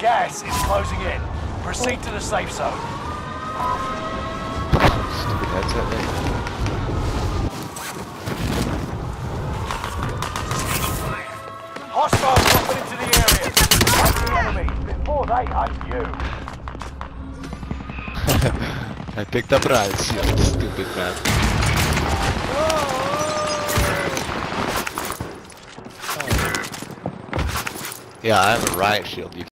Gas is closing in. Proceed to the safe zone. Stupid headset thing. Hostiles dropping into the area. Hunt the enemy before they hunt you. I picked up rights, you stupid man. Yeah, I have a riot shield. You